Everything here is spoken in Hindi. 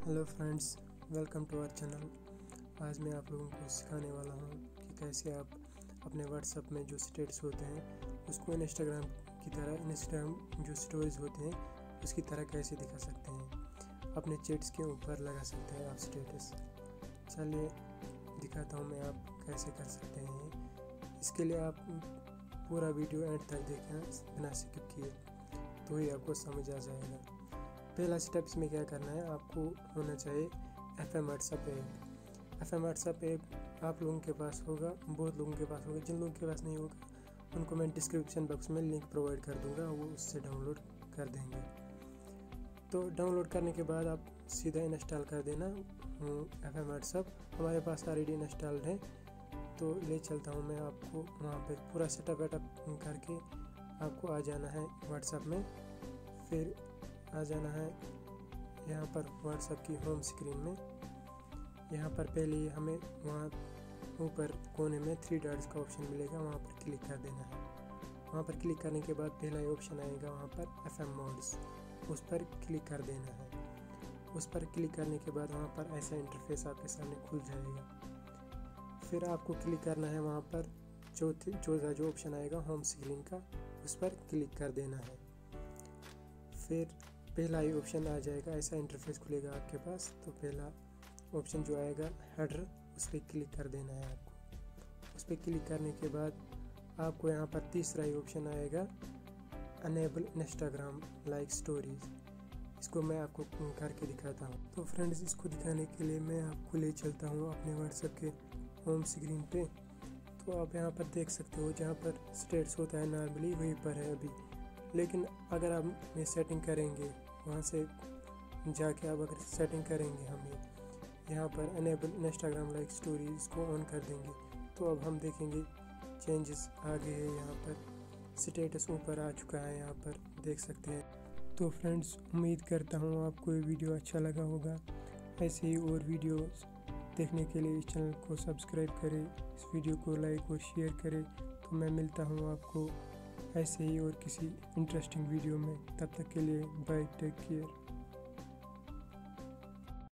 Hello friends, welcome to our channel. आज मैं आप लोगों को सिखाने वाला हूँ कि कैसे आप अपने व्हाट्सएप में जो स्टेटस होते हैं उसको इंस्टाग्राम जो स्टोरीज होते हैं उसकी तरह कैसे दिखा सकते हैं, अपने चैट्स के ऊपर लगा सकते हैं आप स्टेटस। चलिए दिखाता हूँ मैं आप कैसे कर सकते हैं। इसके लिए आप पूरा वीडियो एंड तक देखें बिना स्किप किए, तो ही आपको समझ आ जाएगा। पहला स्टेप इसमें क्या करना है, आपको होना चाहिए FM WhatsApp app. FM WhatsApp app आप लोगों के पास होगा, बहुत लोगों के पास होगा। जिन लोगों के पास नहीं होगा उनको मैं डिस्क्रिप्शन बॉक्स में लिंक प्रोवाइड कर दूंगा, वो उससे डाउनलोड कर देंगे। तो डाउनलोड करने के बाद आप सीधा इंस्टॉल कर देना FM व्हाट्सएप। हमारे पास ऑलरेडी इंस्टॉल्ड है, तो ले चलता हूँ मैं आपको वहाँ पे। पूरा सेटअप वेटअप करके आपको आ जाना है व्हाट्सएप में। फिर आ जाना है यहाँ पर व्हाट्सएप की होम स्क्रीन में। यहाँ पर पहले हमें वहाँ ऊपर कोने में 3 डॉट्स का ऑप्शन मिलेगा, वहाँ पर क्लिक कर देना है। वहाँ पर क्लिक करने के बाद पहला ही ऑप्शन आएगा वहाँ पर FM मोड्स, उस पर क्लिक कर देना है। उस पर क्लिक करने के बाद वहाँ पर ऐसा इंटरफेस आपके सामने खुल जाएगा। फिर आपको क्लिक करना है वहाँ पर चौथा जो ऑप्शन आएगा होम स्क्रीन का, उस पर क्लिक कर देना है। फिर पहला ही ऑप्शन आ जाएगा, ऐसा इंटरफेस खुलेगा आपके पास। तो पहला ऑप्शन जो आएगा हेडर, उस पर क्लिक कर देना है आपको। उस पर क्लिक करने के बाद आपको यहाँ पर तीसरा ही ऑप्शन आएगा अनेबल इंस्टाग्राम लाइक स्टोरीज। इसको मैं आपको करके दिखाता हूँ। तो फ्रेंड्स, इसको दिखाने के लिए मैं आपको ले चलता हूँ अपने व्हाट्सएप के होम स्क्रीन पे। तो आप यहाँ पर देख सकते हो, जहाँ पर स्टेटस होता है नॉर्मली वहीं पर है अभी। लेकिन अगर आप ये सेटिंग करेंगे, वहाँ से जाके आप अगर सेटिंग करेंगे, हम यहाँ पर अनेबल इंस्टाग्राम लाइक स्टोरी इसको ऑन कर देंगे, तो अब हम देखेंगे चेंजेस आ गए हैं। यहाँ पर स्टेटस ऊपर आ चुका है, यहाँ पर देख सकते हैं। तो फ्रेंड्स, उम्मीद करता हूँ आपको ये वीडियो अच्छा लगा होगा। ऐसे ही और वीडियोस देखने के लिए इस चैनल को सब्सक्राइब करें, इस वीडियो को लाइक और शेयर करें। तो मैं मिलता हूँ आपको ऐसे ही और किसी इंटरेस्टिंग वीडियो में। तब तक के लिए बाय, टेक केयर।